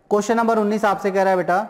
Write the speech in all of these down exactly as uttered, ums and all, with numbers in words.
Question number उन्नीस आपसे कह रहा है बेटा,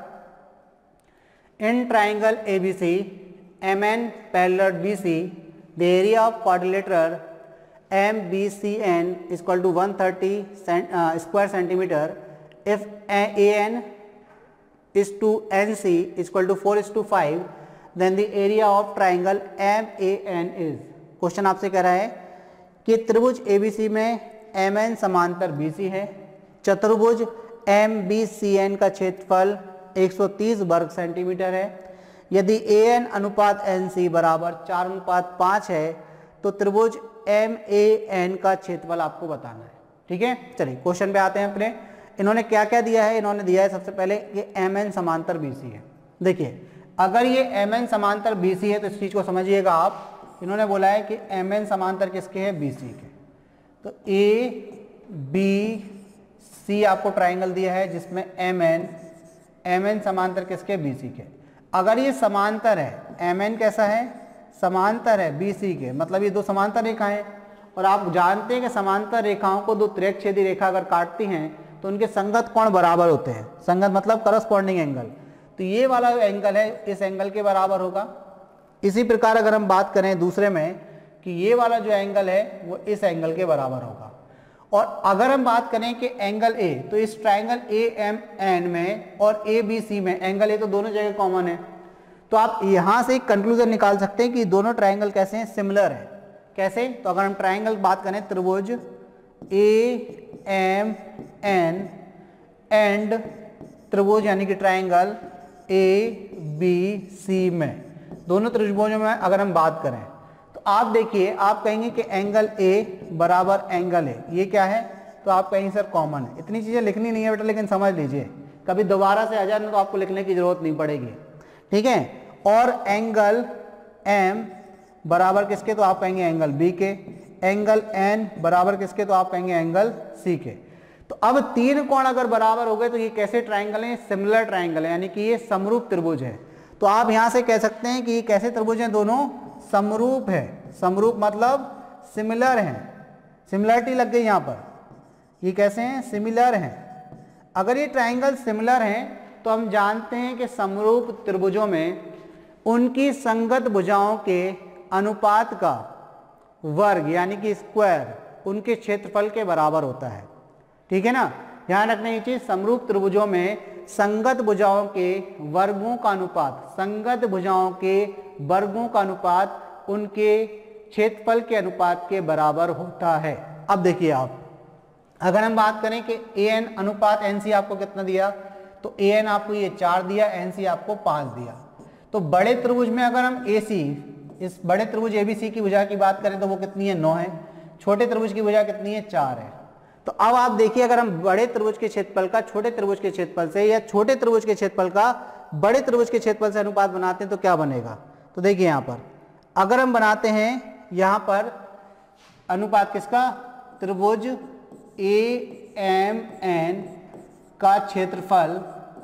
in triangle A B C M N parallel B C the area of quadrilateral M B C N is equal to one thirty square centimetre if A N is to N C is equal to four is to five then the area of triangle M A N is. Question आपसे कह रहा है कि त्रिभुज ए B C में M N समांतर B C है, चतुर्भुज एम बी सी एन का क्षेत्रफल एक सौ तीस वर्ग सेंटीमीटर है। यदि ए एन अनुपात एन सी बराबर चार अनुपात पाँच है तो त्रिभुज एम ए एन का क्षेत्रफल आपको बताना है। ठीक है, चलिए क्वेश्चन पे आते हैं अपने। इन्होंने क्या क्या दिया है, इन्होंने दिया है सबसे पहले कि एम एन समांतर बी सी है। देखिए अगर ये एम एन समांतर बी सी है तो इस चीज़ को समझिएगा आप। इन्होंने बोला है कि एम एन समांतर किसके है, बी सी के। तो ए बी सी आपको ट्राइंगल दिया है जिसमें एम एन एम एन समांतर किसके, बी सी के। अगर ये समांतर है, एम एन कैसा है, समांतर है बी सी के, मतलब ये दो समांतर रेखाएं हैं और आप जानते हैं कि समांतर रेखाओं को दो तिर्यकछेदी रेखा अगर काटती हैं तो उनके संगत कोण बराबर होते हैं। संगत मतलब करस्पॉन्डिंग एंगल। तो ये वाला एंगल है इस एंगल के बराबर होगा। इसी प्रकार अगर हम बात करें दूसरे में कि ये वाला जो एंगल है वो इस एंगल के बराबर होगा। और अगर हम बात करें कि एंगल ए, तो इस ट्राइंगल ए एम एन में और ए बी सी में एंगल ए तो दोनों जगह कॉमन है, तो आप यहां से एक कंक्लूजन निकाल सकते हैं कि दोनों ट्राइंगल कैसे हैं, सिमिलर है। कैसे, तो अगर हम ट्राइंगल बात करें त्रिभुज ए एम एन एंड त्रिभुज यानी कि ट्राइंगल ए बी सी में, दोनों त्रिभुजों में अगर हम बात करें तो आप देखिए, आप कहेंगे कि एंगल ए बराबर एंगल ए, ये क्या है, तो आप कहेंगे सर कॉमन है। इतनी चीजें लिखनी नहीं है बेटा, लेकिन समझ लीजिए, कभी दोबारा से आ जाए तो आपको लिखने की जरूरत नहीं पड़ेगी। ठीक है, और एंगल एम बराबर किसके, तो आप कहेंगे एंगल बी के। एंगल एन बराबर किसके, तो आप कहेंगे एंगल सी के। तो अब तीन कोण अगर बराबर हो गए तो ये कैसे ट्राइंगल है, सिमिलर ट्राइंगल है, यानी कि ये समरूप त्रिभुज है। तो आप यहां से कह सकते हैं कि ये कैसे त्रिभुज हैं, दोनों समरूप है। समरूप मतलब सिमिलर हैं, सिमिलरिटी लग गई यहां पर। ये कैसे हैं, सिमिलर हैं। अगर ये ट्राइंगल सिमिलर हैं तो हम जानते हैं कि समरूप त्रिभुजों में उनकी संगत भुजाओं के अनुपात का वर्ग यानी कि स्क्वायर उनके क्षेत्रफल के बराबर होता है। ठीक है ना, ध्यान रखना ये चीज, समरूप त्रिभुजों में संगत भुजाओं के वर्गों का अनुपात, संगत भुजाओं के वर्गों का अनुपात उनके क्षेत्रफल के अनुपात के बराबर होता है। अब देखिए आप, अगर हम बात करें कि ए एन अनुपात एन सी आपको कितना दिया, तो ए एन आपको ये चार दिया, एन सी आपको पांच दिया। तो बड़े त्रिभुज में अगर हम ए सी, इस बड़े त्रिभुज एबीसी की भुजा की बात करें तो वो कितनी है, नौ है। छोटे त्रिभुज की भुजा कितनी है, चार है। तो अब आप देखिए, अगर हम बड़े त्रिभुज के क्षेत्रफल का छोटे त्रिभुज के क्षेत्रफल से या छोटे त्रिभुज के क्षेत्रफल का बड़े त्रिभुज के क्षेत्रफल से अनुपात बनाते हैं तो क्या बनेगा। तो देखिए यहां पर अगर हम बनाते हैं, यहां पर अनुपात किसका, त्रिभुज ए एम एन का क्षेत्रफल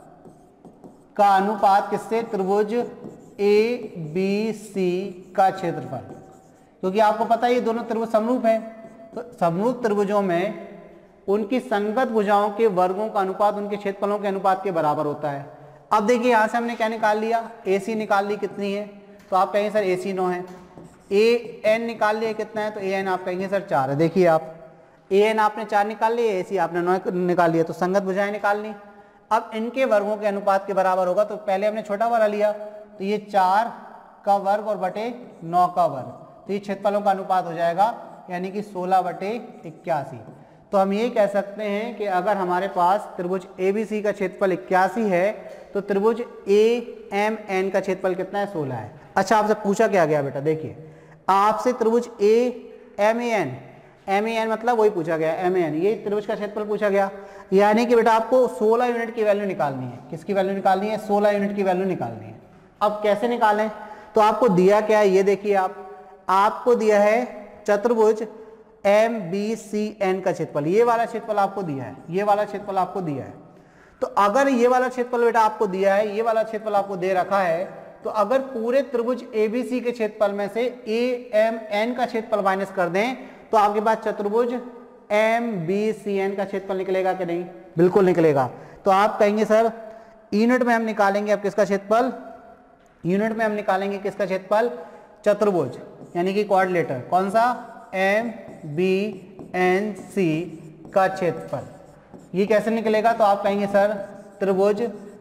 का अनुपात किससे, त्रिभुज ए बी सी का क्षेत्रफल, क्योंकि आपको पता है ये दोनों त्रिभुज समरूप है। तो समरूप त्रिभुजों में उनकी संगत भुजाओं के वर्गों का अनुपात उनके क्षेत्रफलों के अनुपात के बराबर होता है। अब देखिए यहां से हमने क्या निकाल लिया, ए सी निकाल ली, कितनी है, तो आप कहेंगे सर ए सी नौ है। ए एन निकाल लिया कितना है, तो ए एन आप कहेंगे सर चार है। देखिए आप, ए एन आपने चार निकाल लिया, ए सी आपने नौ निकाल लिया, तो संगत भुजाएं निकाल ली। अब इनके वर्गों के अनुपात के बराबर होगा, तो पहले हमने छोटा वाला लिया, तो ये चार का वर्ग और बटे नौ का वर्ग, तो ये क्षेत्रफलों का अनुपात हो जाएगा, यानी कि सोलह बटे इक्यासी। तो हम ये कह सकते हैं कि अगर हमारे पास त्रिभुज एबीसी का क्षेत्रफल इक्यासी है तो त्रिभुज ए एम एन का क्षेत्रफल कितना है, सोलह है। अच्छा, आपसे पूछा क्या गया बेटा, देखिए आपसे त्रिभुज A M A N, M A N मतलब वही पूछा गया, एम ए एन, ये त्रिभुज का क्षेत्रफल पूछा गया, यानी कि बेटा आपको सोलह यूनिट की वैल्यू निकालनी है। किसकी वैल्यू निकालनी है, सोलह यूनिट की वैल्यू निकालनी है। अब कैसे निकालें, तो आपको दिया क्या है, ये देखिए आप, आपको दिया है चतुर्भुज एम बी सी एन का क्षेत्रफल, ये वाला क्षेत्रफल आपको दिया है, ये वाला क्षेत्रफल आपको दिया है। तो अगर ये वाला क्षेत्रफल बेटा आपको दिया है, ये वाला क्षेत्रफल आपको दे रखा है, तो अगर पूरे त्रिभुज एबीसी के क्षेत्रफल में से ए एम एन का क्षेत्रफल माइनस कर दें तो आपके पास चतुर्भुज एम बी सी एन का क्षेत्रफल निकलेगा कि नहीं, बिल्कुल निकलेगा। तो आप कहेंगे सर यूनिट में हम निकालेंगे अब किसका क्षेत्रफल, यूनिट में हम निकालेंगे किसका क्षेत्रफल, चतुर्भुज यानी कि क्वाड्रिलेटर, कौन सा, एम बी एन सी का क्षेत्रफल। ये कैसे निकलेगा, तो आप कहेंगे सर त्रिभुज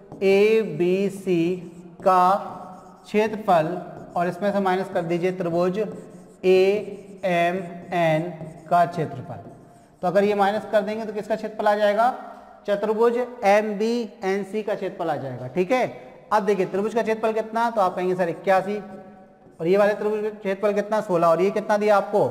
ए बी सी का क्षेत्रफल और इसमें से माइनस कर दीजिए त्रिभुज ए एम एन का क्षेत्रफल। तो अगर ये माइनस कर देंगे तो किसका क्षेत्रफल आ जाएगा, चतुर्भुज एम बी एन सी का क्षेत्रफल आ जाएगा। ठीक है, अब देखिए त्रिभुज का क्षेत्रफल कितना, तो आप कहेंगे सर इक्यासी, और ये वाले त्रिभुज का क्षेत्रफल कितना, सोलह, और ये कितना दिया आपको,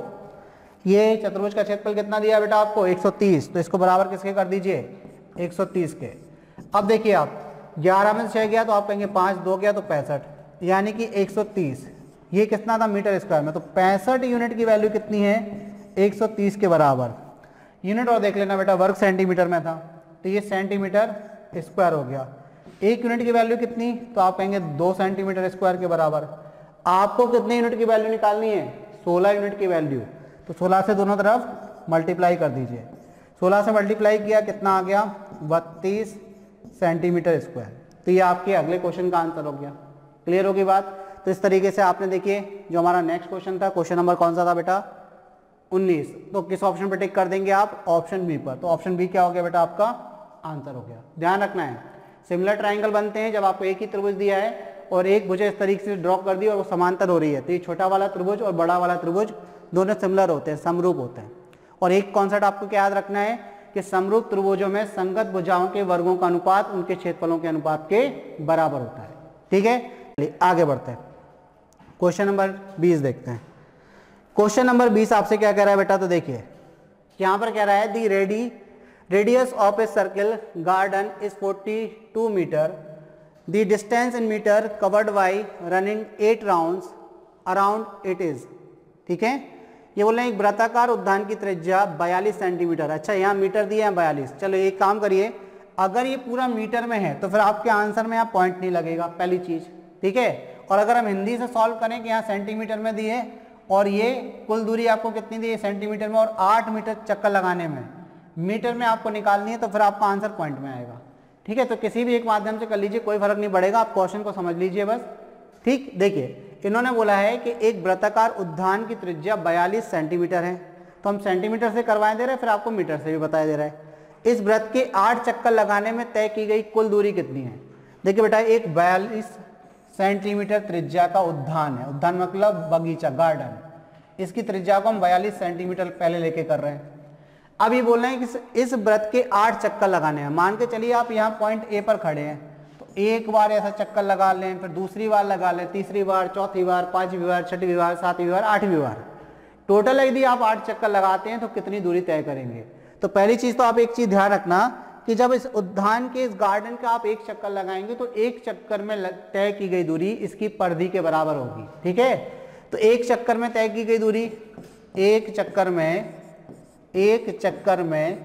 ये चतुर्भुज का क्षेत्रफल कितना दिया बेटा आपको, एक सौ तीस। तो इसको बराबर किसके कर दीजिए, एक सौ तीस के। अब देखिए आप ग्यारह में से छः गया तो आप कहेंगे पाँच, दो गया तो पैंसठ, यानी कि एक सौ तीस। ये कितना था मीटर स्क्वायर में, तो पैंसठ यूनिट की वैल्यू कितनी है, एक सौ तीस के बराबर। यूनिट और देख लेना बेटा, वर्ग सेंटीमीटर में था तो ये सेंटीमीटर स्क्वायर हो गया। एक यूनिट की वैल्यू कितनी, तो आप कहेंगे दो सेंटीमीटर स्क्वायर के बराबर। आपको कितने यूनिट की वैल्यू निकालनी है, सोलह यूनिट की वैल्यू, तो सोलह से दोनों तरफ मल्टीप्लाई कर दीजिए। सोलह से मल्टीप्लाई किया कितना आ गया, बत्तीस सेंटीमीटर स्क्वायर। तो ये आपके अगले क्वेश्चन का आंसर हो गया। क्लियर होगी बात। तो इस तरीके से आपने देखिए जो हमारा नेक्स्ट क्वेश्चन था, क्वेश्चन नंबर कौन सा था बेटा, उन्नीस, तो किस ऑप्शन पर टिक कर देंगे आप, ऑप्शन बी पर। तो ऑप्शन बी क्या हो गया बेटा, आपका आंसर हो गया। ध्यान रखना है सिमिलर ट्राइंगल बनते हैं जब आपको एक ही त्रिभुज दिया है और एक भुजा इस तरीके से ड्रॉ कर दी और वो समांतर हो रही है, तो ये छोटा वाला त्रिभुज और बड़ा वाला त्रिभुज दोनों सिमिलर होते हैं, समरूप होते हैं। और एक कॉन्सेप्ट आपको क्या याद रखना है कि समरूप त्रिभुजों में संगत भुजाओं के वर्गों का अनुपात उनके क्षेत्रफलों के अनुपात के बराबर होता है। ठीक है, आगे बढ़ते हैं, क्वेश्चन नंबर बीस देखते हैं। क्वेश्चन नंबर बीस आपसे क्या कह रहा है बेटा, तो देखिए यहाँ पर कह रहा है the ready radius of a circle garden is forty two metre, the distance in metre covered by running eight rounds around it is. ठीक है, ये बोल रहे हैं एक वृत्ताकार उद्यान की त्रिज्या बयालीस सेंटीमीटर। अच्छा, यहाँ मीटर दिए हैं बयालीस। चलो एक काम करिए, अगर ये पूरा मीटर में है तो फिर आपके आंसर में यहाँ पॉइंट नहीं लगेगा, पहली चीज। ठीक है, और अगर हम हिंदी से सॉल्व करें कि यहाँ सेंटीमीटर में दिए और ये कुल दूरी आपको कितनी दी है सेंटीमीटर में, और आठ मीटर चक्कर लगाने में मीटर में आपको निकालनी है, तो फिर आपका आंसर पॉइंट में आएगा। ठीक है, तो किसी भी एक माध्यम से कर लीजिए, कोई फर्क नहीं पड़ेगा, आप क्वेश्चन को समझ लीजिए बस। ठीक, देखिए इन्होंने बोला है कि एक वृत्ताकार उद्यान की त्रिज्या बयालीस सेंटीमीटर है, तो हम सेंटीमीटर से करवाए दे रहे हैं, फिर आपको मीटर से भी बताया दे रहा है। इस वृत्त के आठ चक्कर लगाने में तय की गई कुल दूरी कितनी है। देखिए बेटा, एक बयालीस सेंटीमीटर त्रिज्या का उद्यान है, उद्यान मतलब बगीचा, गार्डन, इसकी त्रिज्या को हम बयालीस सेंटीमीटर पहले लेके कर रहे हैं। अब ये बोल रहे हैं कि इस वृत्त के आठ चक्कर लगाने हैं। मान के चलिए आप यहाँ पॉइंट ए पर खड़े हैं, तो एक बार ऐसा चक्कर लगा लें, फिर दूसरी बार लगा लें, तीसरी बार, चौथी बार, पांचवी बार, छठी बार, सातवीं बार, आठवीं बार, टोटल यदि आप आठ चक्कर लगाते हैं तो कितनी दूरी तय करेंगे। तो पहली चीज तो आप एक चीज ध्यान रखना कि जब इस उद्यान के, इस गार्डन का आप एक चक्कर लगाएंगे तो एक चक्कर में तय की गई दूरी इसकी परिधि के बराबर होगी। ठीक है, तो एक चक्कर में तय की गई दूरी, एक चक्कर में एक चक्कर में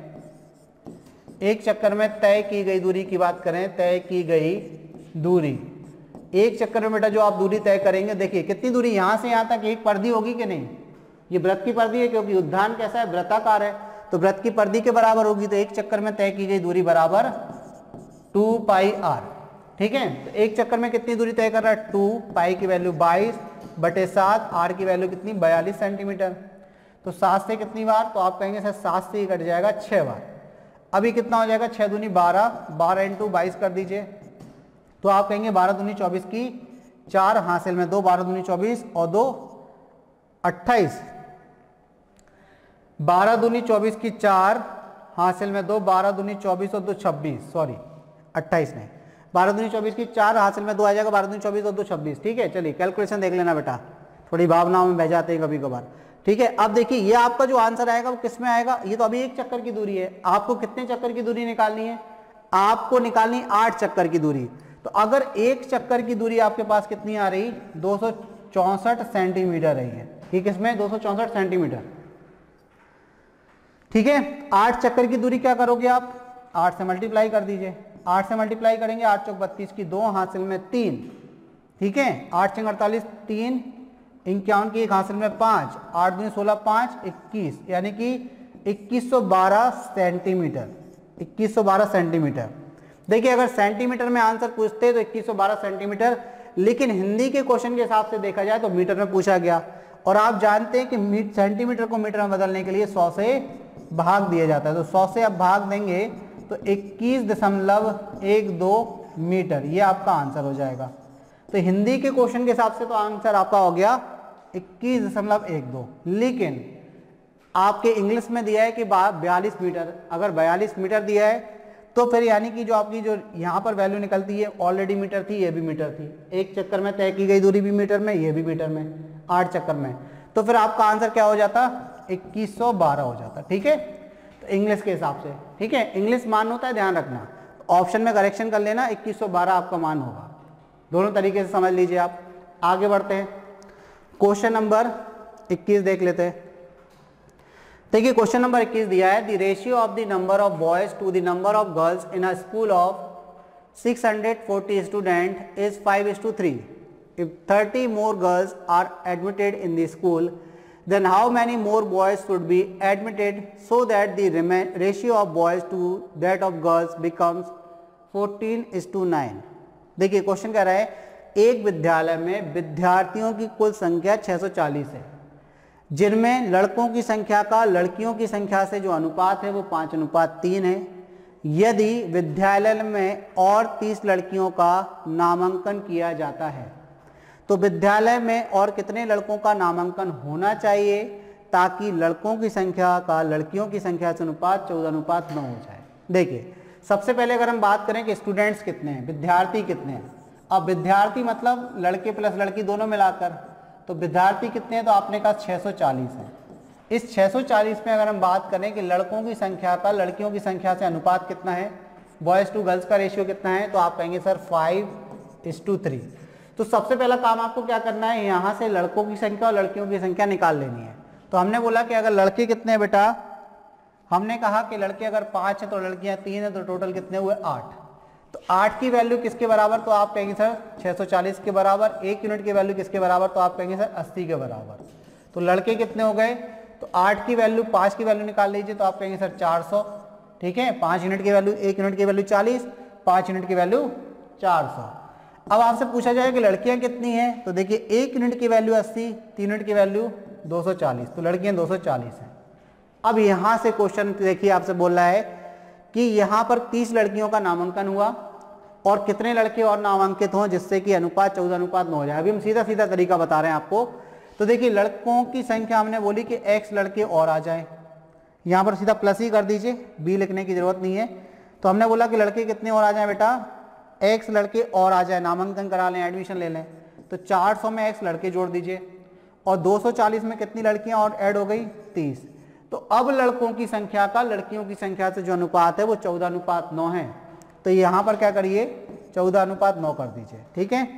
एक चक्कर में तय की गई दूरी की बात करें, तय की गई दूरी, एक चक्कर में बेटा जो आप दूरी तय करेंगे, देखिए कितनी दूरी यहां से यहां तक एक परिधि होगी कि नहीं, ये वृत्त की परिधि है क्योंकि उद्यान कैसा है, वृत्ताकार है, तो वृत्त की परिधि के बराबर होगी। तो एक चक्कर में तय की गई दूरी बराबर टू पाई आर। ठीक है, तो एक चक्कर में कितनी दूरी तय कर रहा है, टू पाई की वैल्यू बाईस बटे सात, आर की वैल्यू कितनी, बयालीस सेंटीमीटर। तो सात से कितनी बार, तो आप कहेंगे सर सात से ही कट जाएगा छह बार। अभी कितना हो जाएगा, छह दूनी बारह, बारह इंटू बाईस कर दीजिए, तो आप कहेंगे बारह दूनी चौबीस की चार, हासिल में दो, बारह दूनी चौबीस और दो अट्ठाईस, बारह दूनी चौबीस की चार, हासिल में दो, बारह दूनी चौबीस और दो छब्बीस, सॉरी अट्ठाईस नहीं, बारह दूनी चौबीस की चार, हासिल में दो आ जाएगा, बारह दूनी चौबीस और दो छब्बीस। ठीक है, चलिए कैलकुलेशन देख लेना बेटा, थोड़ी भावनाओं में बह जाते हैं कभी कभार। ठीक है, अब देखिए ये आपका जो आंसर आएगा वो किस में आएगा, ये तो अभी एक चक्कर की दूरी है, आपको कितने चक्कर की दूरी निकालनी है, आपको निकालनी आठ चक्कर की दूरी। तो अगर एक चक्कर की दूरी आपके पास कितनी आ रही, दो सौ चौसठ सेंटीमीटर रही है। ठीक है, इसमें दो सौ चौसठ सेंटीमीटर। ठीक है, आठ चक्कर की दूरी क्या करोगे आप, आठ से मल्टीप्लाई कर दीजिए, आठ से मल्टीप्लाई करेंगे, आठ चौक बत्तीस की दो, हासिल में तीन। ठीक है, आठ छंग अड़तालीस, तीन इक्यावन की एक, हासिल में पाँच, आठ दूनी सोलह, पाँच इक्कीस, यानी कि इक्कीस सौ बारह सेंटीमीटर, इक्कीस सौ बारह सेंटीमीटर। देखिए अगर सेंटीमीटर में आंसर पूछते तो इक्कीस सौ बारह सेंटीमीटर, लेकिन हिंदी के क्वेश्चन के हिसाब से देखा जाए तो मीटर में पूछा गया। और आप जानते हैं कि सेंटीमीटर को मीटर में बदलने के लिए सौ से भाग दिया जाता है, तो सौ से आप भाग देंगे तो इक्कीस दशमलव एक दो मीटर, ये आपका आंसर हो जाएगा। तो हिंदी के क्वेश्चन के हिसाब से तो आंसर आपका हो गया इक्कीस दशमलव एक दो, लेकिन आपके इंग्लिश में दिया है कि बयालीस मीटर। अगर बयालीस मीटर दिया है तो फिर यानी कि जो आपकी जो यहाँ पर वैल्यू निकलती है ऑलरेडी मीटर थी, ये भी मीटर थी, एक चक्कर में तय की गई दूरी भी मीटर में, ये भी मीटर में, आठ चक्कर में, तो फिर आपका आंसर क्या हो जाता, इक्कीस सौ बारह हो जाता। ठीक है, तो इंग्लिश के हिसाब से, ठीक है, इंग्लिश मान होता है, ध्यान रखना, ऑप्शन में करेक्शन कर लेना, इक्कीस सौ बारह आपका मान होगा। दोनों तरीके से समझ लीजिए आप। आगे बढ़ते हैं, क्वेश्चन नंबर इक्कीस देख लेते हैं। देखिए क्वेश्चन नंबर इक्कीस दिया है, the ratio of the number of boys to the number of girls in a school of six hundred forty student is five is to three. If thirty more girls are admitted in the school, then how many more boys should be admitted so that the ratio of boys to that of girls becomes fourteen is to nine। देखिए question कह रहा है एक विद्यालय में विद्यार्थियों की कुल संख्या छह सौ चालीस है, जिनमें लड़कों की संख्या का लड़कियों की संख्या से जो अनुपात है वो पाँच अनुपात तीन है। यदि विद्यालय में और तीस लड़कियों का नामांकन किया जाता है तो विद्यालय में और कितने लड़कों का नामांकन होना चाहिए ताकि लड़कों की संख्या का लड़कियों की संख्या से अनुपात चौदह अनुपात नौ हो जाए। देखिए सबसे पहले अगर हम बात करें कि स्टूडेंट्स कितने हैं, विद्यार्थी कितने हैं, अब विद्यार्थी मतलब लड़के प्लस लड़की दोनों मिलाकर, तो विद्यार्थी कितने हैं, तो आपने कहा छह सौ चालीस है। इस छह सौ चालीस में अगर हम बात करें कि लड़कों की संख्या का लड़कियों की संख्या से अनुपात कितना है, बॉयज़ टू गर्ल्स का रेशियो कितना है, तो आप कहेंगे sir five is to three. तो सबसे पहला काम आपको क्या करना है, यहाँ से लड़कों की संख्या और लड़कियों की संख्या निकाल लेनी है। तो हमने बोला कि अगर लड़के कितने हैं बेटा, हमने कहा कि लड़के अगर पाँच है तो लड़कियाँ तीन है, तो टोटल कितने हुए आठ। तो आठ की वैल्यू किसके बराबर, तो आप कहेंगे सर छह सौ चालीस के बराबर। एक यूनिट की वैल्यू किसके बराबर, तो आप कहेंगे सर अस्सी के बराबर। तो लड़के कितने हो गए, तो आठ की वैल्यू पाँच की वैल्यू निकाल लीजिए, तो आप कहेंगे सर चार सौ। ठीक है, पाँच यूनिट की वैल्यू, एक यूनिट की वैल्यू चालीस, पाँच यूनिट की वैल्यू चार सौ। अब आपसे पूछा जाए कि लड़कियां कितनी हैं, तो देखिए एक यूनिट की वैल्यू अस्सी, तीन यूनिट की वैल्यू दो सौ चालीस, तो लड़कियां दो सौ चालीस हैं। अब यहाँ से क्वेश्चन देखिए आपसे बोल रहा है कि यहाँ पर तीस लड़कियों का नामांकन हुआ और कितने लड़के और नामांकित हों जिससे कि अनुपात चौदह अनुपात नौ हो जाए। अभी हम सीधा सीधा तरीका बता रहे हैं आपको। तो देखिए लड़कों की संख्या हमने बोली कि एक्स लड़के और आ जाए, यहाँ पर सीधा प्लस ही कर दीजिए, बी लिखने की जरूरत नहीं है। तो हमने बोला कि लड़के कितने और आ जाए बेटा, एक्स लड़के और आ जाए, नामांकन करा लें, एडमिशन ले लें। तो चार सौ में एक्स लड़के जोड़ दीजिए और दो सौ चालीस में कितनी लड़कियां और ऐड हो गई, तीस। तो अब लड़कों की संख्या का लड़कियों की संख्या से जो अनुपात है वो चौदह अनुपात नौ है। तो यहाँ पर क्या करिए, चौदह अनुपात नौ कर दीजिए। ठीक है,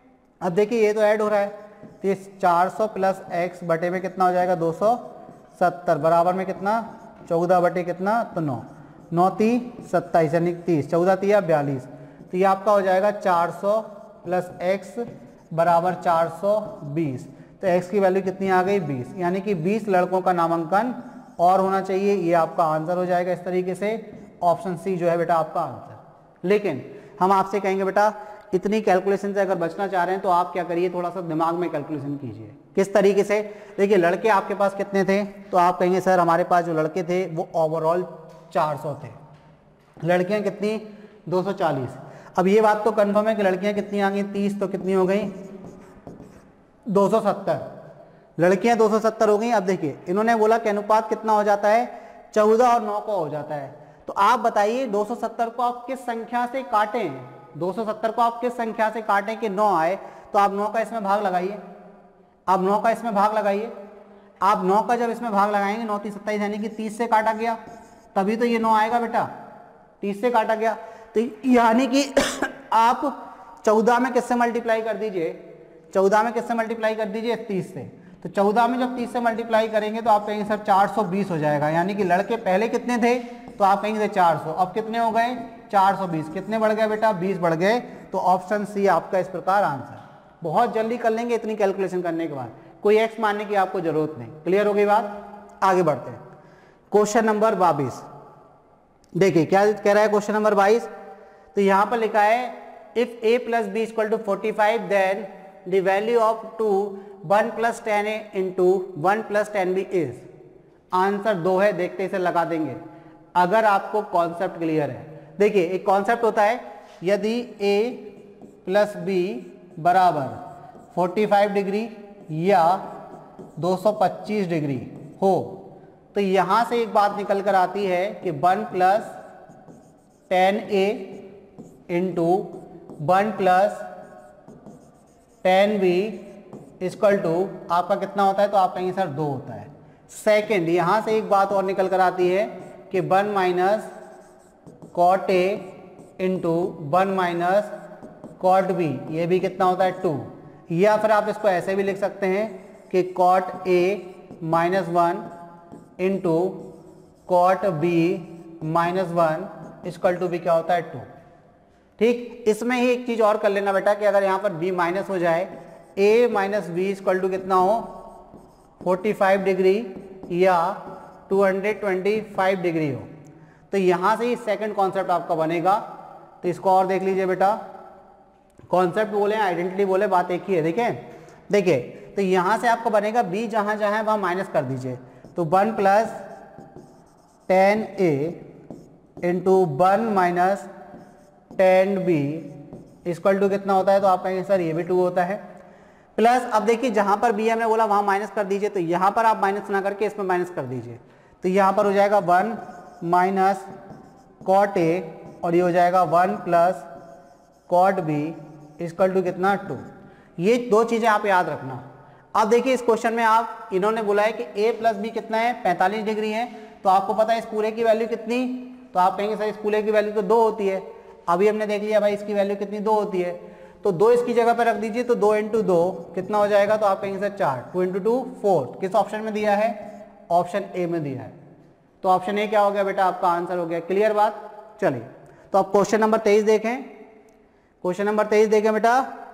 अब देखिए ये तो ऐड हो रहा है, तो ये चार सौ प्लस एक्स बटे में कितना हो जाएगा, दो सौ सत्तर, बराबर में कितना, चौदह बटे कितना, तो नौ, नौ ती सत्ताईस यानी तीस, चौदह तिया बयालीस। तो ये आपका हो जाएगा चार सौ प्लस एक्स बराबर चार सौ बीस। तो एक्स की वैल्यू कितनी आ गई, बीस, यानी कि बीस लड़कों का नामांकन और होना चाहिए। ये आपका आंसर हो जाएगा इस तरीके से, ऑप्शन सी जो है बेटा आपका आंसर। लेकिन हम आपसे कहेंगे बेटा इतनी कैलकुलेशन से अगर बचना चाह रहे हैं तो आप क्या करिए, थोड़ा सा दिमाग में कैलकुलेशन कीजिए। किस तरीके से, देखिए लड़के आपके पास कितने थे, तो आप कहेंगे सर हमारे पास जो लड़के थे वो ओवरऑल चार सौ थे, लड़कियां कितनी दो सौ चालीस। अब ये बात तो कंफर्म है कि लड़कियां कितनी आ गई, तीस, तो कितनी हो गई दो सौ सत्तर, लड़कियां दो सौ सत्तर हो गई। अब देखिए इन्होंने बोला कि अनुपात कितना हो जाता है, चौदह और नौ का हो जाता है। तो आप बताइए दो सौ सत्तर को आप किस संख्या से काटें, दो सौ सत्तर को आप किस संख्या से काटें कि नौ आए, तो आप नौ का इसमें भाग लगाइए, आप नौ का इसमें भाग लगाइए। आप नौ का जब इसमें भाग लगाएंगे, नौ तीस सत्ताईस यानी कि तीस से काटा गया, तभी तो ये नौ आएगा बेटा, तीस से काटा गया। तो यानी कि आप चौदह में किससे मल्टीप्लाई कर दीजिए, चौदह में किससे मल्टीप्लाई कर दीजिए, तीस से। तो चौदह में जब तीस से मल्टीप्लाई करेंगे तो आप कहेंगे सर चार सौ बीस हो जाएगा, यानी कि लड़के पहले कितने थे, तो आप कहेंगे चार सौ, अब कितने हो गए चार सौ बीस, कितने बढ़ गए बेटा, बीस बढ़ गए। तो ऑप्शन सी आपका इस प्रकार आंसर। बहुत जल्दी कर लेंगे इतनी कैलकुलेशन करने के बाद, कोई एक्स मानने की आपको जरूरत नहीं। क्लियर हो गई बात, आगे बढ़ते हैं। क्वेश्चन नंबर बाईस देखिए क्या कह रहा है, क्वेश्चन नंबर बाईस, तो यहाँ पर लिखा है if a plus B equal to forty five then the value of two one plus ten A into one plus ten B is. Answer दो है, देखते इसे लगा देंगे अगर आपको कॉन्सेप्ट क्लियर है। देखिए एक कॉन्सेप्ट होता है, यदि a प्लस बी बराबर फोर्टी फाइव डिग्री या दो सौ पच्चीस डिग्री हो तो यहां से एक बात निकल कर आती है कि one plus ten A into one plus ten B equal to आपका कितना होता है, तो आप कहेंगे सर दो होता है। सेकेंड, यहां से एक बात और निकल कर आती है कि one minus cot A into one minus cot B, ये भी कितना होता है टू। या फिर आप इसको ऐसे भी लिख सकते हैं कि cot A minus one into cot B minus one equal to B क्या होता है टू। ठीक, इसमें ही एक चीज और कर लेना बेटा कि अगर यहाँ पर b माइनस हो जाए, a minus B equal to कितना हो फोर्टी फाइव डिग्री या two hundred twenty five degree हो, तो यहाँ से ही सेकंड कॉन्सेप्ट आपका बनेगा। तो इसको और देख लीजिए बेटा, कॉन्सेप्ट बोले आइडेंटिटी बोले बात एक ही है। देखिए देखिए तो यहाँ से आपका बनेगा b जहाँ जहाँ है वहाँ माइनस कर दीजिए, तो one plus ten A into one minus tan B equal to कितना होता है, तो आप कहेंगे सर ये भी टू होता है। प्लस अब देखिए जहां पर बी हमने बोला वहां माइनस कर दीजिए, तो यहां पर आप माइनस ना करके इसमें माइनस कर दीजिए, तो यहां पर हो जाएगा वन माइनस कॉट ए और ये हो जाएगा one plus cot B equal to कितना टू। ये दो चीजें आप याद रखना। अब देखिए इस क्वेश्चन में आप इन्होंने बोला है कि a प्लस बी कितना है पैंतालीस डिग्री है, तो आपको पता है इस पूरे की वैल्यू कितनी, तो आप कहेंगे सर इस पूरे की वैल्यू तो दो होती है। अभी हमने देख लिया भाई इसकी वैल्यू कितनी दो होती है, तो दो इसकी जगह पर रख दीजिए, तो दो इंटू दो कितना हो जाएगा, तो आप कहेंगे सर चार, टू इंटू टू फोर। किस ऑप्शन में दिया है, ऑप्शन ए में दिया है, तो ऑप्शन ए क्या हो गया बेटा आपका आंसर हो गया। क्लियर बात। चलिए तो अब क्वेश्चन नंबर तेईस देखें, क्वेश्चन नंबर तेईस देखें बेटा।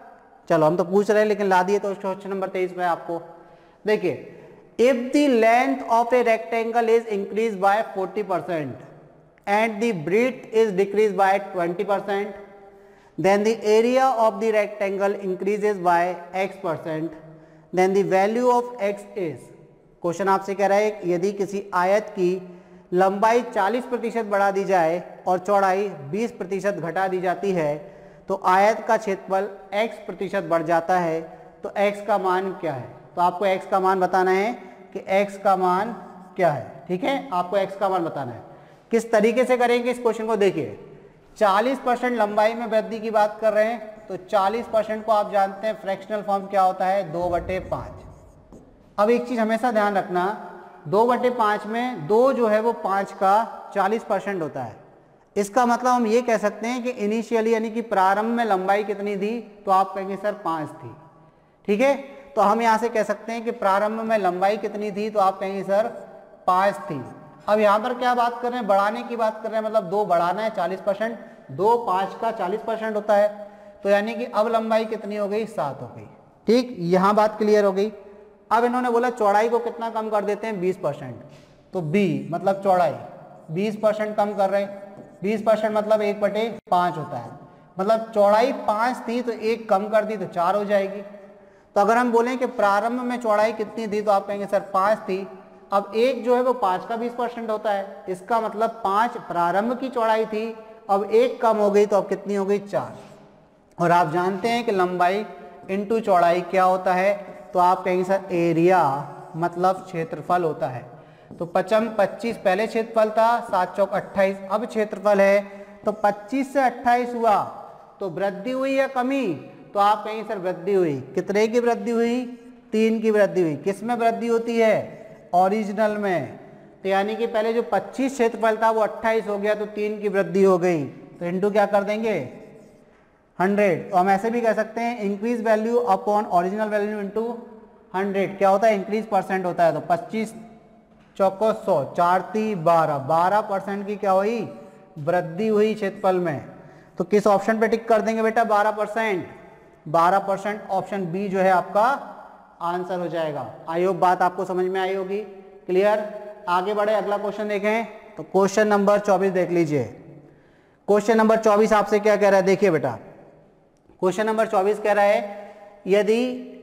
चलो हम तो पूछ रहे हैं लेकिन ला दिए तो क्वेश्चन नंबर तेईस में आपको देखिए, if the length of a rectangle is increase by forty percent and the breadth is decreased by twenty percent, then the area of the rectangle increases by x percent, then the value of x is। Question आपसे कह रहा है यदि किसी आयत की लंबाई चालीस प्रतिशत बढ़ा दी जाए और चौड़ाई बीस प्रतिशत घटा दी जाती है तो आयत का क्षेत्रफल x प्रतिशत बढ़ जाता है, तो x का मान क्या है। तो आपको x का मान बताना है कि x का मान क्या है। ठीक है, आपको x का मान बताना है। किस तरीके से करेंगे इस क्वेश्चन को देखिए, चालीस परसेंट लंबाई में वृद्धि की बात कर रहे हैं, तो चालीस परसेंट को आप जानते हैं फ्रैक्शनल फॉर्म क्या होता है, दो बटे पाँच। अब एक चीज हमेशा ध्यान रखना, दो बटे पाँच में दो जो है वो पाँच का चालीस परसेंट होता है। इसका मतलब हम ये कह सकते हैं कि इनिशियली यानी कि प्रारंभ में लंबाई कितनी थी, तो आप कहेंगे सर पाँच थी। ठीक है, तो हम यहाँ से कह सकते हैं कि प्रारंभ में लंबाई कितनी थी, तो आप कहेंगे सर पाँच थी। अब यहाँ पर क्या बात कर रहे हैं, बढ़ाने की बात कर रहे हैं, मतलब दो बढ़ाना है चालीस परसेंट, दो पाँच का चालीस परसेंट होता है, तो यानी कि अब लंबाई कितनी हो गई, सात हो गई। ठीक, यहाँ बात क्लियर हो गई। अब इन्होंने बोला चौड़ाई को कितना कम कर देते हैं, बीस परसेंट, तो b मतलब चौड़ाई बीस परसेंट कम कर रहे हैं, बीस परसेंट मतलब एक बटे पाँच होता है, मतलब चौड़ाई पाँच थी तो एक कम कर दी तो चार हो जाएगी। तो अगर हम बोलें कि प्रारंभ में चौड़ाई कितनी थी, तो आप कहेंगे सर पाँच थी। अब एक जो है वो पाँच का बीस परसेंट होता है, इसका मतलब पाँच प्रारंभ की चौड़ाई थी, अब एक कम हो गई तो अब कितनी हो गई, चार। और आप जानते हैं कि लंबाई इंटू चौड़ाई क्या होता है, तो आप कहेंगे सर एरिया मतलब क्षेत्रफल होता है। तो पचम पच्चीस पहले क्षेत्रफल था, सात चौक अट्ठाईस अब क्षेत्रफल है, तो पच्चीस से अट्ठाईस हुआ तो वृद्धि हुई या कमी, तो आप कहेंगे सर वृद्धि हुई। कितने की वृद्धि हुई, तीन की वृद्धि हुई। किस में वृद्धि होती है, ओरिजिनल में। तो यानी कि पहले जो पच्चीस क्षेत्रफल था वो अट्ठाईस हो गया, तो तीन की वृद्धि हो गई, तो इंटू क्या कर देंगे हंड्रेड। तो हम ऐसे भी कह सकते हैं increase value upon original value into hundred क्या होता है, इंक्रीज परसेंट होता है। तो पच्चीस चौको सौ, चार ती बारह, बारह परसेंट की क्या हुई, वृद्धि हुई क्षेत्रफल में। तो किस ऑप्शन पे टिक कर देंगे बेटा, बारह परसेंट। बारह परसेंट ऑप्शन बी जो है आपका आंसर हो जाएगा। आई होप बात आपको समझ में आई होगी। क्लियर, आगे बढ़े, अगला क्वेश्चन देखें। तो क्वेश्चन नंबर चौबीस देख लीजिए। क्वेश्चन नंबर चौबीस आपसे क्या कह रहा है, देखिए बेटा क्वेश्चन नंबर चौबीस कह रहा है यदि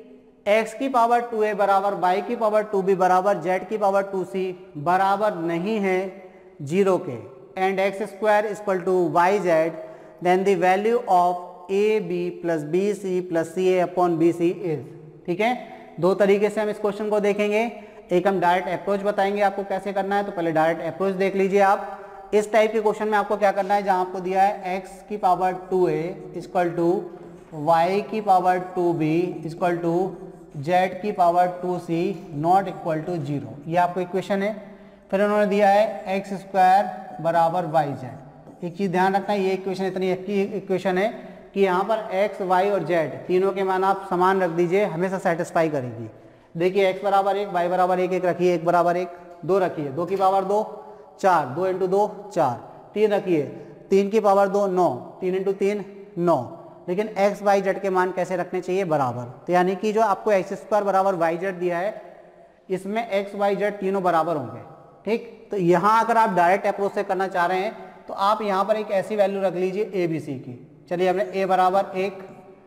x की पावर टू ए बराबर y की पावर टू बी बराबर z की पावर टू सी बराबर नहीं है जीरो के and X square equal to Y Z then the value of A B plus B C plus C A upon B C is. ठीक है, दो तरीके से हम इस क्वेश्चन को देखेंगे। एक हम डायरेक्ट अप्रोच बताएंगे आपको कैसे करना है, तो पहले डायरेक्ट अप्रोच देख लीजिए आप। इस टाइप के क्वेश्चन में आपको क्या करना है, जहां आपको दिया है x की power to A equal to Y की power to B equal to Z की power to C not equal to zero, ये आपको इक्वेशन है। फिर उन्होंने दिया है एक्स स्क्वायर बराबर वाई जेड। एक चीज़ ध्यान रखना है, ये इक्वेशन इतनी अच्छी इक्वेशन है कि यहाँ पर x, y और z तीनों के मान आप समान रख दीजिए, हमेशा सेटिस्फाई करेगी। देखिए x बराबर एक, y बराबर एक, एक रखिए, एक बराबर एक, दो रखिए, दो की पावर दो चार, दो इंटू दो चार, तीन रखिए, तीन की पावर दो नौ, तीन इंटू तीन नौ। लेकिन एक्स वाई जेड के मान कैसे रखने चाहिए, बराबर। तो यानी कि जो आपको एक्स स्क्वायर बराबर वाई जेड दिया है इसमें एक्स वाई जेड तीनों बराबर होंगे। ठीक, तो यहाँ अगर आप डायरेक्ट अप्रोच से करना चाह रहे हैं तो आप यहाँ पर एक ऐसी वैल्यू रख लीजिए ए बी सी की। चलिए हमने ए बराबर एक,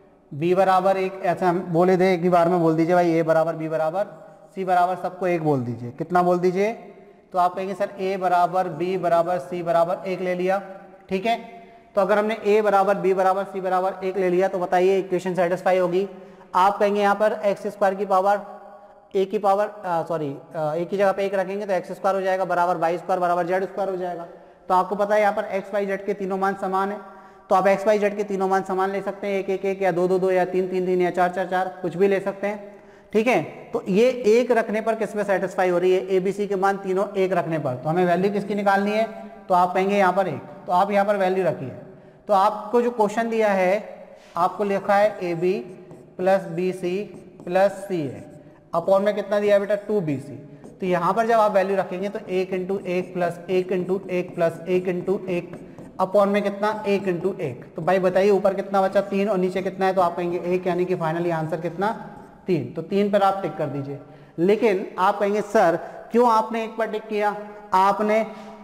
बी बराबर एक, ऐसा हम बोले थे एक ही बार में बोल दीजिए भाई, ए बराबर बी बराबर सी बराबर सबको एक बोल दीजिए। कितना बोल दीजिए, तो आप कहेंगे सर ए बराबर बी बराबर सी बराबर एक ले लिया। ठीक है, तो अगर हमने a बराबर b बराबर c बराबर एक ले लिया तो बताइए इक्वेशन सेटिस्फाई होगी। आप कहेंगे यहाँ पर एक्स स्क्वायर की पावर a की पावर सॉरी a की जगह पे एक रखेंगे तो एक्स स्क्वायर हो जाएगा बराबर वाई स्क्वायर बराबर जेड स्क्वायर हो जाएगा। तो आपको पता है यहाँ पर एक्स वाई जेड के तीनों मान समान है, तो आप एक्स वाई जेड के तीनों मान समान ले सकते हैं, एक एक एक या दो दो दो या तीन तीन तीन या चार चार चार, कुछ भी ले सकते हैं। ठीक है, तो ये एक रखने पर किस में सेटिस्फाई हो रही है, ए बी सी के मान तीनों एक रखने पर। तो हमें वैल्यू किसकी निकालनी है, तो आप कहेंगे यहाँ पर एक, तो आप यहाँ पर वैल्यू रखिए। तो आपको जो क्वेश्चन दिया है आपको लिखा है A B plus B C plus C A upon में कितना दिया है बेटा टू बी सी। तो यहाँ पर जब आप वैल्यू रखेंगे तो एक इंटू एक प्लस एक इंटू एक प्लस एक इंटू एक अपॉन में कितना एक इंटू एक। तो भाई बताइए ऊपर कितना बचा, तीन, और नीचे कितना है, तो आप कहेंगे एक, यानी कि फाइनली आंसर कितना, तीन। तो तीन पर आप टिक कर दीजिए। लेकिन आप कहेंगे सर क्यों आपने एक पर टिक किया, आपने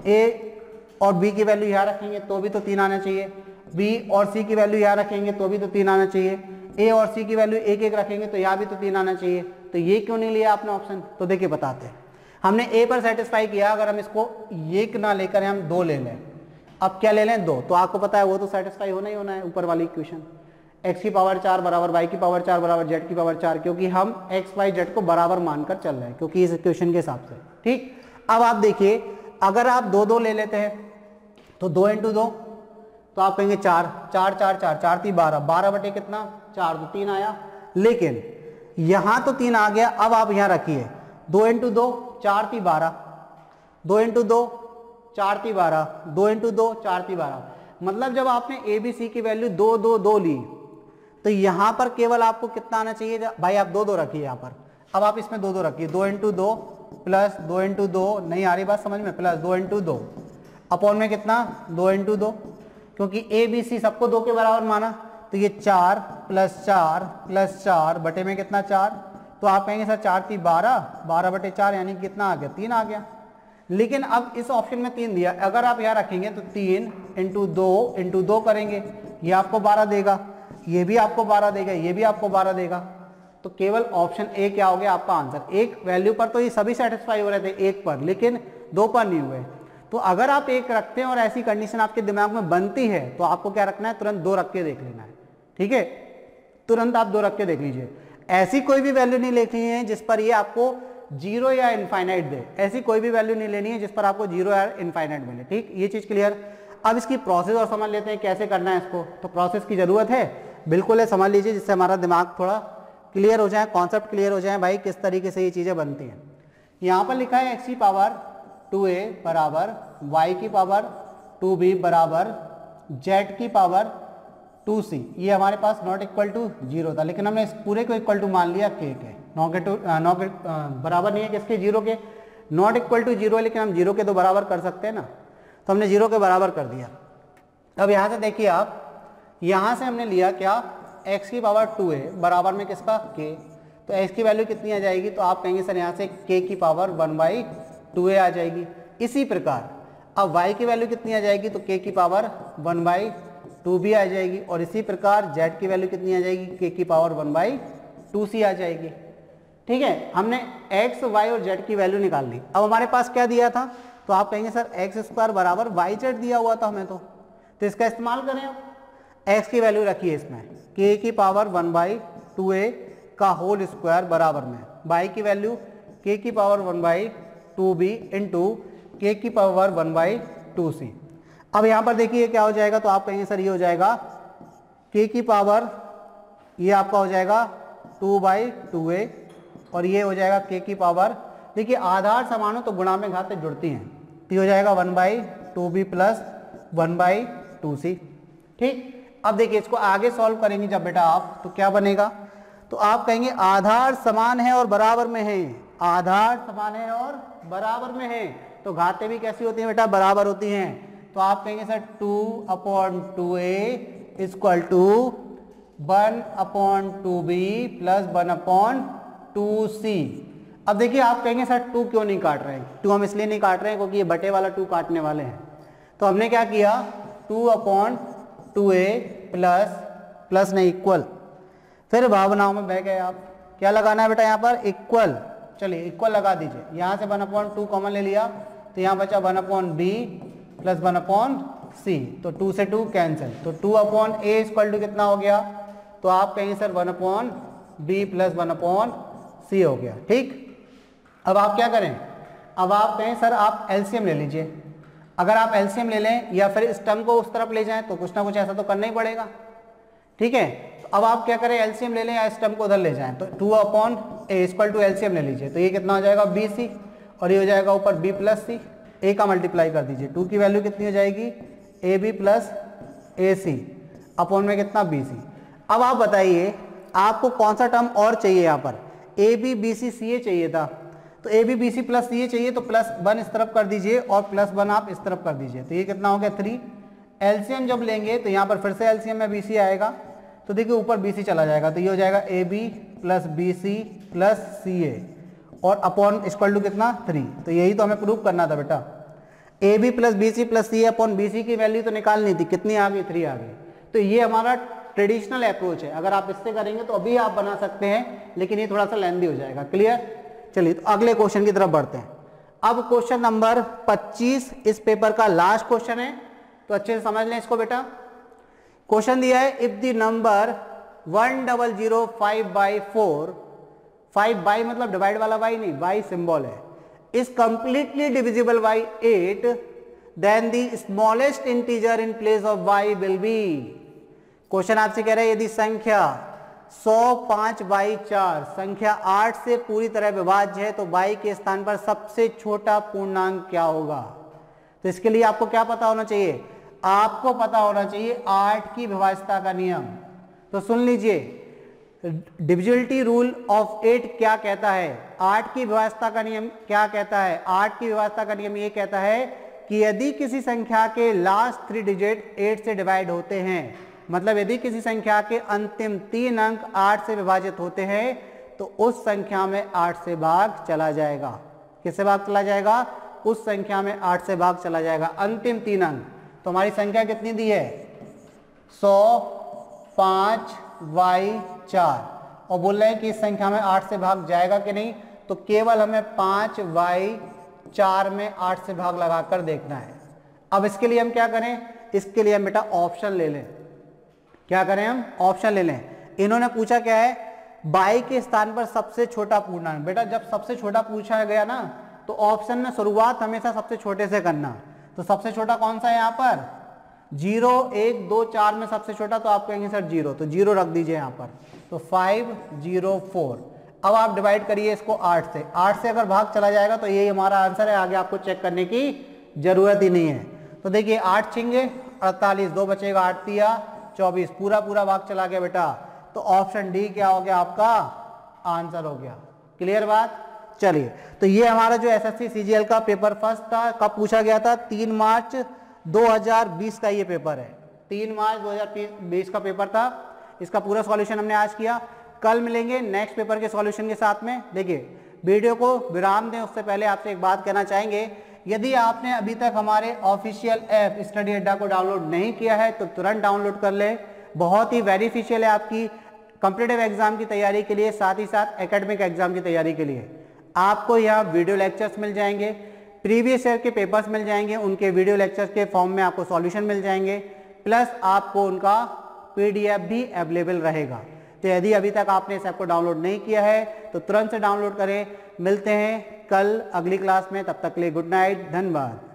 ए और बी की वैल्यू यहाँ रखेंगे तो भी तो तीन आना चाहिए, बी और सी की वैल्यू यहाँ रखेंगे तो भी तो तीन आना चाहिए, ए और सी की वैल्यू एक एक रखेंगे तो यहाँ भी तो तीन आना चाहिए। तो ये क्यों नहीं लिया आपने ऑप्शन, तो देखिए बताते हैं। हमने ए पर सेटिस्फाई किया, अगर हम इसको एक ना लेकर हम दो ले लें, अब क्या ले लें, दो, तो आपको पता है वो तो सेटिस्फाई होना ही होना है ऊपर वाली इक्वेशन। एक्स की पावर चार बराबर वाई की पावर चार बराबर जेड की पावर चार, क्योंकि हम एक्स वाई जेड को बराबर मानकर चल रहे हैं क्योंकि इस इक्वेशन के हिसाब से। ठीक, अब आप देखिए अगर आप दो दो ले लेते हैं तो दो इंटू दो, तो आप कहेंगे चार, चार चार चार चार तीन बारह, बारह बटे कितना चार, तो तीन आया। लेकिन यहां तो तीन आ गया, अब आप यहां रखिए दो इंटू दो चार ती बारह, दो इंटू दो चार ती बारह, दो इंटू दो चार ती बारह। मतलब जब आपने ए बी सी की वैल्यू दो दो दो ली तो यहां पर केवल आपको कितना आना चाहिए, भाई आप दो दो रखिए यहाँ पर। अब आप इसमें दो दो रखिए, दो इंटू दो प्लस दो इंटू दो, नहीं आ रही बात समझ में, प्लस दो इंटू दो अपॉन में कितना दो इंटू दो, क्योंकि ए बी सी सबको दो के बराबर माना, तो ये चार प्लस चार प्लस चार बटे में कितना चार, तो आप कहेंगे सर चार ती बारह, बारह बटे चार यानी कितना आ गया, तीन आ गया। लेकिन अब इस ऑप्शन में तीन दिया, अगर आप यहाँ रखेंगे तो तीन इंटू दो इंटू दो करेंगे, ये आपको बारह देगा, ये भी आपको बारह देगा, ये भी आपको बारह देगा। तो केवल ऑप्शन ए क्या हो गया आपका आंसर। एक वैल्यू पर तो ये सभी सेटिस्फाई हो रहे थे, एक पर, लेकिन दो पर नहीं हुए। तो अगर आप एक रखते हैं और ऐसी कंडीशन आपके दिमाग में बनती है तो आपको क्या रखना है, तुरंत दो रख के देख लेना है। ठीक है, तुरंत आप दो रख के देख लीजिए। ऐसी कोई भी वैल्यू नहीं लेनी है जिस पर ये आपको जीरो या इनफाइनाइट दे, ऐसी कोई भी वैल्यू नहीं लेनी है जिस पर आपको जीरो या इनफाइनाइट मिले। ठीक, ये चीज क्लियर। अब इसकी प्रोसेस और समझ लेते हैं कैसे करना है इसको। तो प्रोसेस की जरूरत है, बिल्कुल है, समझ लीजिए जिससे हमारा दिमाग थोड़ा क्लियर हो जाए, कॉन्सेप्ट क्लियर हो जाए भाई किस तरीके से ये चीजें बनती हैं। यहाँ पर लिखा है एक्स की पावर टू ए बराबर वाई की पावर टू बी बराबर जेड की पावर टू सी। ये हमारे पास नॉट इक्वल टू जीरो था, लेकिन हमने इस पूरे को इक्वल टू मान लिया के के, नॉट टू नॉट बराबर नहीं है किसके, जीरो के। नॉट इक्वल टू जीरो है, लेकिन हम जीरो के तो बराबर कर सकते हैं ना, तो हमने जीरो के बराबर कर दिया। अब यहाँ से देखिए आप, यहाँ से हमने लिया क्या, x की पावर टू ए बराबर में किसका, k। तो x की वैल्यू कितनी आ जाएगी, तो आप कहेंगे सर यहाँ से k की power one by two A आ जाएगी। इसी प्रकार अब y की वैल्यू कितनी आ जाएगी, तो k की पावर वन बाई टू भी आ जाएगी, और इसी प्रकार z की वैल्यू कितनी आ जाएगी, k की power one by two C आ जाएगी। ठीक है, हमने x, y और z की वैल्यू निकाल ली। अब हमारे पास क्या दिया था, तो आप कहेंगे सर एक्स स्क्वायर बराबर वाई जेड दिया हुआ था हमें, तो तो इसका इस्तेमाल करें। अब x की वैल्यू रखिए इसमें, k की power one by two A का होल स्क्वायर बराबर में y की वैल्यू k की power one by two B into K की power one by two C. अब यहाँ पर देखिए क्या हो जाएगा, तो आप कहेंगे सर ये हो जाएगा k की पावर, ये आपका हो जाएगा टू बाई टू ए, और ये हो जाएगा k की पावर, देखिए आधार समान हो तो गुणा में घातें जुड़ती हैं, तो ये हो जाएगा one by two B plus one by two C. ठीक, अब देखिए इसको आगे सॉल्व करेंगे जब बेटा आप, तो क्या बनेगा, तो आप कहेंगे आधार समान है और बराबर में है, आधार समान है और बराबर में है, तो घातें भी कैसी होती हैं बेटा, बराबर होती हैं। तो आप कहेंगे sir two upon two A equal to one upon two B plus one upon two C. अब देखिए आप कहेंगे सर टू क्यों नहीं काट रहे हैं, टू हम इसलिए नहीं काट रहे हैं क्योंकि ये बटे वाला टू काटने वाले हैं। तो हमने क्या किया, two upon two A plus plus नहीं इक्वल, फिर भावनाओं में बह गए आप, क्या लगाना है बेटा यहाँ पर, इक्वल। चलिए इक्वल लगा दीजिए, यहाँ से वन अपॉन टू कॉमन ले लिया, तो यहाँ बचा one upon B plus one upon C, तो टू से टू कैंसिल, तो two upon A equal to कितना हो गया, तो आप कहेंगे sir one upon B plus one upon C हो गया। ठीक, अब आप क्या करें, अब आप कहें सर आप एलसीएम ले लीजिए, अगर आप एलसीएम ले लें या फिर इस टर्म को उस तरफ ले जाएं तो कुछ ना कुछ ऐसा तो करना ही पड़ेगा। ठीक है, तो अब आप क्या करें, एलसीएम ले लें या इस टर्म को उधर ले जाएं, तो two upon A equal to LCM ले लीजिए, तो ये कितना हो जाएगा बी सी, और ये हो जाएगा ऊपर बी प्लस सी, ए का मल्टीप्लाई कर दीजिए, टू की वैल्यू कितनी हो जाएगी, A B plus A C upon में कितना बी सी। अब आप बताइए आपको कौन सा टर्म और चाहिए, यहाँ पर ए B B C C A चाहिए था, तो A B B C plus C A चाहिए, तो प्लस वन इस तरफ कर दीजिए और प्लस वन आप इस तरफ कर दीजिए, तो ये कितना हो गया थ्री। एलसीएम जब लेंगे तो यहाँ पर फिर से एलसीएम में बी सी आएगा, तो देखिए ऊपर बी सी चला जाएगा, तो ये हो जाएगा A B plus B C plus C A और अपॉन इक्वल टू कितना थ्री। तो यही तो हमें प्रूव करना था बेटा, A B plus B C plus C A upon B C की वैल्यू तो निकालनी थी, कितनी आ गई, थ्री आ गई। तो ये हमारा ट्रेडिशनल अप्रोच है, अगर आप इससे करेंगे तो अभी आप बना सकते हैं, लेकिन ये थोड़ा सा लेंदी हो जाएगा। क्लियर, चलिए तो अगले क्वेश्चन की तरफ बढ़ते हैं। अब क्वेश्चन नंबर पच्चीस इस पेपर का लास्ट क्वेश्चन है, तो अच्छे से समझ लें इसको बेटा। क्वेश्चन दिया है, if the number one double zero five by four, five by मतलब डिवाइड वाला बाई नहीं, बाई सिंबल है, is completely divisible by eight, then the smallest integer in place of Y will be. Question आपसे कह रहा है यदि संख्या सौ पाँच बाई चार संख्या आठ से पूरी तरह विभाज्य है तो बाई के स्थान पर सबसे छोटा पूर्णांक क्या होगा। तो इसके लिए आपको क्या पता होना चाहिए, आपको पता होना चाहिए आठ की विभाज्यता का नियम। तो सुन लीजिए, डिविजिबिलिटी रूल ऑफ एट क्या कहता है, आठ की विभाज्यता का नियम क्या कहता है। आठ की विभाज्यता का नियम ये कहता है कि यदि किसी संख्या के लास्ट थ्री डिजिट एट से डिवाइड होते हैं, मतलब यदि किसी संख्या के अंतिम तीन अंक आठ से विभाजित होते हैं तो उस संख्या में आठ से भाग चला जाएगा। किससे भाग चला जाएगा, उस संख्या में आठ से भाग चला जाएगा, अंतिम तीन अंक। तो हमारी संख्या कितनी दी है, सौ पाँच वाई चार, और बोल रहे हैं कि इस संख्या में आठ से भाग जाएगा कि नहीं, तो केवल हमें पाँच वाई चार में आठ से भाग लगाकर देखना है। अब इसके लिए हम क्या करें, इसके लिए हम बेटा ऑप्शन ले लें। क्या करें हम, ऑप्शन ले लें। इन्होंने पूछा क्या है, बाई के स्थान पर सबसे छोटा पूर्णांक। बेटा जब सबसे छोटा पूछा गया ना तो ऑप्शन में शुरुआत हमेशा सबसे छोटे से करना। तो सबसे छोटा कौन सा है यहाँ पर, जीरो, एक, दो, चार में सबसे छोटा, तो आप कहेंगे सर जीरो, तो जीरो रख दीजिए यहाँ पर। तो फाइव जीरो फोर। अब आप डिवाइड करिए इसको आठ से, आठ से अगर भाग चला जाएगा तो यही हमारा आंसर है, आगे आपको चेक करने की जरूरत ही नहीं है। तो देखिए आठ छिंगे अड़तालीस, दो बचेगा, आठ तिया चौबीस, पूरा पूरा भाग चला गया बेटा। तो ऑप्शन डी क्या हो गया, आपका आंसर हो गया। क्लियर बात, चलिए तो ये हमारा जो एसएससी सीजीएल का पेपर फर्स्ट था, कब पूछा गया था, तीन मार्च दो हज़ार बीस का ये पेपर है। तीन मार्च दो हज़ार बीस का पेपर था। इसका पूरा सॉल्यूशन हमने आज किया। कल मिलेंगे नेक्स्ट पेपर के सॉल्यूशन के साथ में। देखिए वीडियो को विराम दें उससे पहले आपसे एक बात कहना चाहेंगे, यदि आपने अभी तक हमारे ऑफिशियल ऐप स्टडी अड्डा को डाउनलोड नहीं किया है तो तुरंत डाउनलोड कर ले। बहुत ही बेनिफिशियल है आपकी कॉम्पिटिटिव एग्जाम की तैयारी के लिए, साथ ही साथ एकेडमिक एग्जाम की तैयारी के लिए। आपको यहाँ वीडियो लेक्चर्स मिल जाएंगे, प्रीवियस ईयर के पेपर्स मिल जाएंगे, उनके वीडियो लेक्चर्स के फॉर्म में आपको सॉल्यूशन मिल जाएंगे, प्लस आपको उनका पीडीएफ भी अवेलेबल रहेगा। तो यदि अभी तक आपने इस ऐप को डाउनलोड नहीं किया है तो तुरंत से डाउनलोड करें। मिलते हैं कल अगली क्लास में, तब तक के लिए गुड नाइट, धन्यवाद।